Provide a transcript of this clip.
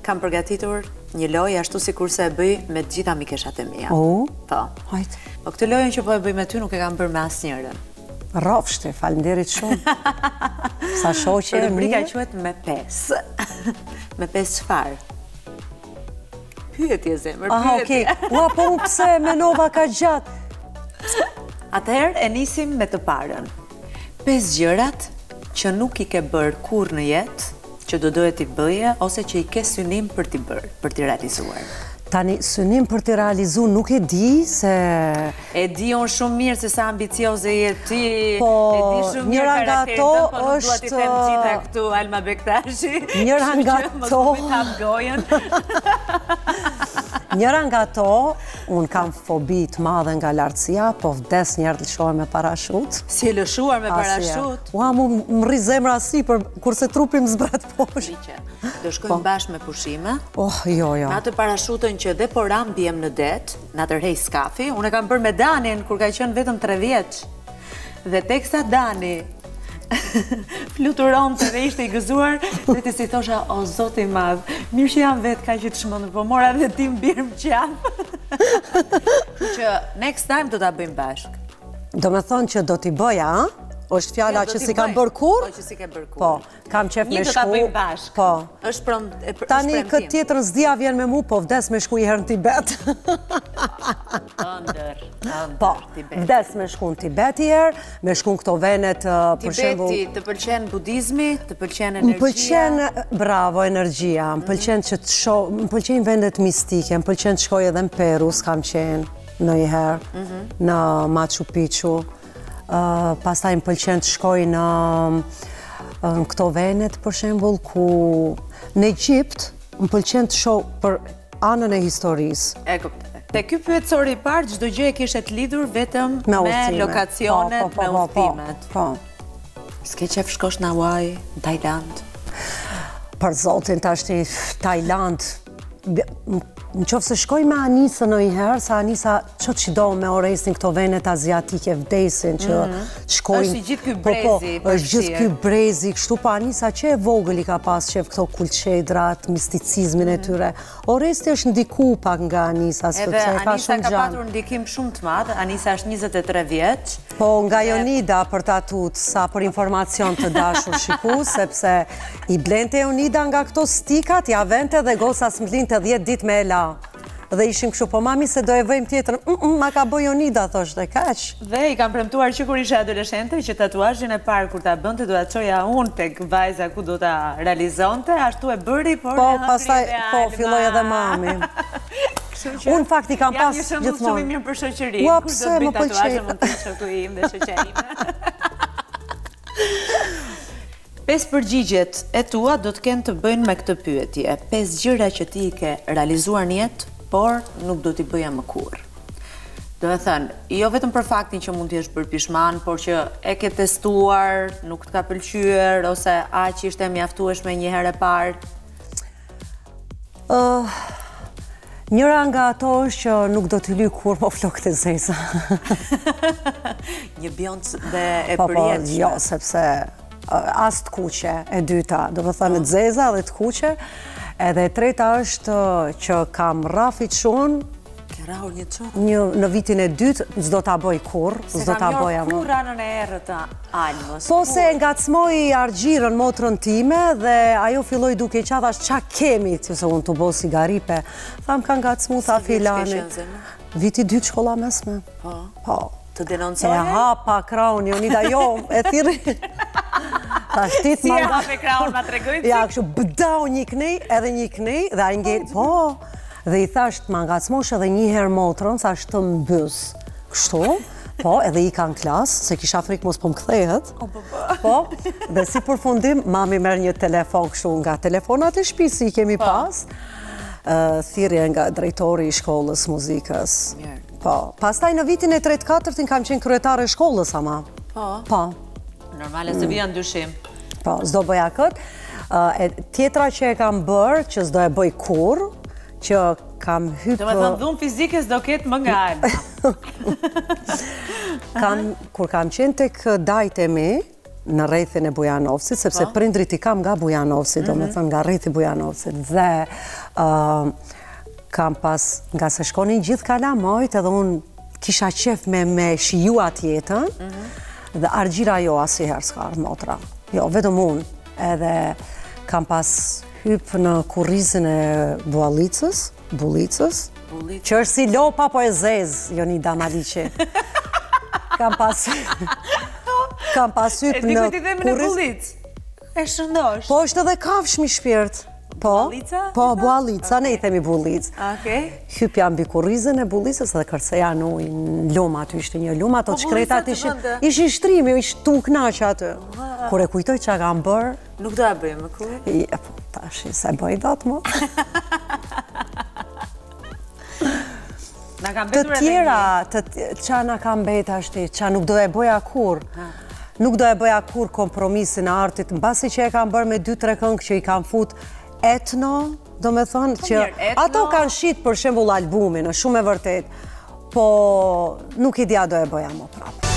kam përgatitur një lojë ashtu sikur se e bëj me të gjitha mikeshat e mia. Po. Hajt. Po këtë lojën që po e bëj me ty nuk e kam bërë me asnjërin. Rrofshti, faleminderit shumë. Sa shoqe rubrika quhet me 5. Me 5 çfarë? Pyetje zemër, pyetje. Okej. Ua, po unë pse menova ka gjatë. Atëherë e nisim me të parën. 5 gjërat që nuk i ke bërë kurrë në jetë, që do doje t'i bëje, ose që i ke synim për t'i bërë, për t'i realizuar. Tani, synim për t'i realizu nuk e di se... E di unë shumë mirë se sa ambicioze je ti, po, e di shumë mirë karakterin tënd, po nuk dua t'i them gjitha këtu Alma Bektashi. Njëra nga to... Njëra nga to, unë kam fobi të madhe nga lartësia, po vdes njerë të lëshohem me parashut. Si e lëshuar me parashut? Ua, më rri zemra si, kurse trupi më zbret poshtë. Do shkojmë bashkë me pushime. Jo. Me atë parashutën që dhe po rambjem në det, na tërhej skafi, unë e kam bërë me Danin, kur ka qenë vetëm 3 vjeç. Dhe teksa Dani fluturon të dhe ishte i gëzuar, dhe ti si thosha, o zoti madh, mirë që jam vetë ka që të shmëndër, po mora dhe ti më birë më qamë. Që next time do t'a bëjmë bashkë. Do me thonë që do t'i bëja, a? është fjala që si kam bërë kur? Po, që si ke bërë kur. Po, kam qef me shku. Një do t'a bëjmë bashkë. Po. është premtim. Tani këtë tjetër zdia vjen me mu, po vdes me shku i herë në Tibet. Po, vdes me shku në Tibet i herë, me shku në këto venet, për shembull... Tibeti, të pëlqen budizmi, të pëlqen energjia? Më pëlqen, bravo, energjia, më pëlqen që të shoh, më pëlqen vendet mistike, më pëlqen të shkoj edhe në Peru, s'kam qenë në i herë, në Machu Picchu. Pastaj më pëlqen të shkoj në këto venet, për shembull, ku në Egjipt më pëlqen të shoh për anën e historisë. E kuptoj. Te ky pyetësori i parë, çdo gjë e kishe të lidhur vetëm me lokacionet, me udhëtimet. Po. S'ke qef shkosh në Hawaii, në Tajland? Për zotin, tash Tajland, në qofë se shkoj me Anisa në i herë, sa Anisa që të do me oresin këto venet aziatike vdesin që shkojnë... është i gjithë ky brezi, është gjithë ky brezi, kështu pa Anisa që e vogël i ka pas qef këto kulqedrat, misticizmin e tyre. Oresti është ndiku pak nga Anisa, edhe Anisa ka patur ndikim shumë të madh, Anisa është 23 vjeç. Po, nga Jonida për tatut, sa për informacion të dashur shiku, sepse i blente Jonida nga këto stikat, ja vente dhe gosa s'mblinte 10 dit me ela. Dhe ishim kështu, po mami se do e vëjmë tjetër, ma ka bëj Jonida, thoshte, kaq. Dhe i kam premtuar që kur ishe adoleshente, që tatuazhin e parë kur ta bënte, do ta çoja unë tek vajza ku do ta realizonte, ashtu e bëri, por po, pastaj, po, filloi edhe mami. Unë fakti kam pas gjithmonë. Jam një shembull shumë i mirë për shoqërinë. Ua, Kur pse do të më bëj tatuazhe mund të shoku im dhe shoqja ime. 5 përgjigjet e tua do të kenë të bëjnë me këtë pyetje. 5 gjëra që ti i ke realizuar në jetë, por nuk do t'i bëja më kurrë. Do të thënë, jo vetëm për faktin që mund t'i jesh bërë pishman, por që e ke testuar, nuk t'ka pëlqyer, ose aq ishte mjaftueshme një herë e parë. Njëra nga ato është që nuk do t'i lyj kurrë më flokët e zeza. Një bjoncë dhe e përjetshme. Jo, sepse as të kuqe, e dyta, do të thënë të zeza dhe të kuqe, edhe e treta është që kam rrafit shumë, ke rrahur një çon? Në vitin e dytë, s'do t'a bëj kurrë, s'do t'a bëja më. Se kam kur anën e erë të Almës. Po se ngacmoj argjirën motrën time dhe ajo filloi duke qathash qa kemi, që se unë të bo sigaripe. Tham ka ngacmu, tha filani. Viti 2 shkolla mesme. Po. Të denoncoje? E hapa kraun, Jonida, jo, e thiri. Si e hape kraun, ma tregoj ja, kështu, bëdau një knej, edhe një knej, dhe a ngel, po, dhe i thasht, ma ngacmosh edhe një herë motrën, sa është të mbys. Kështu, po, edhe i ka në klasë, se kisha frikë mos po më kthehet. Po, dhe si përfundim, mami merr një telefon kështu nga telefonat e shtëpisë i kemi pas, thirrje nga drejtori i shkollës muzikës. Po, pastaj në vitin e 3-4 kam qenë kryetare e shkollës, ama. Po. Normale se vija ndyshim. Po, s'do bëja këtë. Tjetra që e kam bërë, që s'do e bëj kurrë, që kam hypë... Do me thënë dhunë fizike s'do ketë më nga Alma. Kur kam qenë tek dajt e mi, në rrethin e Bujanovcit, sepse prindrit i kam nga Bujanovci, do me thënë nga rrethi Bujanovcit, dhe kam pas, nga se shkonin gjithë kalamajt, edhe unë kisha qef me shijuat jetën, dhe argjira jo asnjëherë s'ka ardhur motra. Jo, vetëm unë. Edhe kam pas hyp në kurrizin e bullicës, që është si lopa po e zezë, Jonida Maliqi. Kam pas hyp në kurriz. E shëndosh. Po është edhe kafshë mi shpirt. Po, bullica, ne i themi bullicë. Hypja mbi kurrizën e bullicës dhe kërceja në ujë, në lumë aty, ishte një lumë, ato shkretat ishin shtrimi, ishtë tu knaqë aty. Kur e kujtoj që a kam bërë... Nuk do e bëjë më kuj? Tash, se bëj datë më. Të tjera, qa na kam bejt ashti, qa nuk do e bëja kur. Nuk do e bëja kur kompromisin e artit, në basi që e kam bërë me 2-3 këngë që i kam fut etno, do me thonë që ato kanë shit për shembull albumin, është shumë e vërtet, po nuk i dja do e bëja më prapë.